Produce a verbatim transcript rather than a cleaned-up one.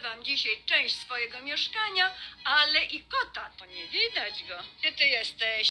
wam dzisiaj część swojego mieszkania, ale i kota, to nie widać go. Gdzie ty jesteś?